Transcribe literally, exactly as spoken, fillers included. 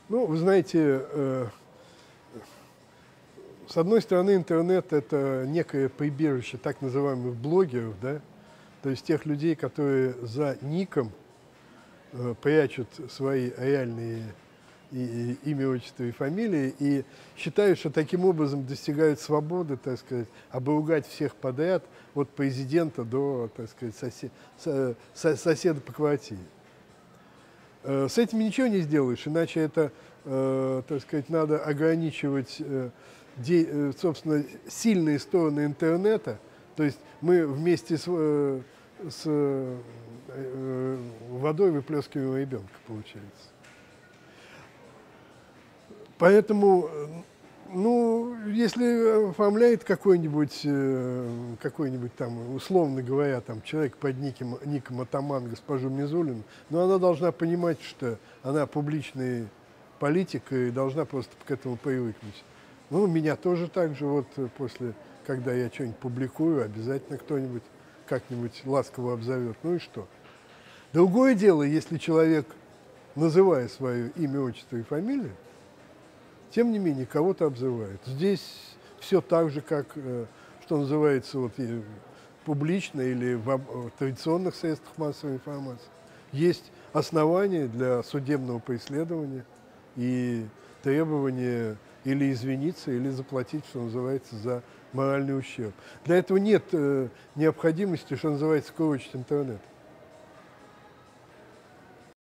Ну, вы знаете, э, с одной стороны, интернет – это некое прибежище так называемых блогеров, да, то есть тех людей, которые за ником э, прячут свои реальные и, и имя, отчество и фамилии и считают, что таким образом достигают свободы, так сказать, обругать всех подряд, от президента до, так сказать, сосед, со, со, соседа по квартире. С этим ничего не сделаешь, иначе это, э, так сказать, надо ограничивать, э, де, э, собственно, сильные стороны интернета. То есть мы вместе с, э, с э, водой выплескиваем ребенка, получается. Поэтому, ну, если оформляет какой-нибудь, э, какой-нибудь там, условно говоря, там, человек под ником, ником Атаман госпожу Мизулину, но она должна понимать, что она публичный политик и должна просто к этому привыкнуть. Ну, меня тоже так же, вот после, когда я что-нибудь публикую, обязательно кто-нибудь как-нибудь ласково обзовет. Ну и что? Другое дело, если человек, называя свое имя, отчество и фамилию, тем не менее, кого-то обзывают. Здесь все так же, как, что называется, вот, публично или в традиционных средствах массовой информации. Есть основания для судебного преследования и требования или извиниться, или заплатить, что называется, за моральный ущерб. Для этого нет э, необходимости, что называется, корочить интернет.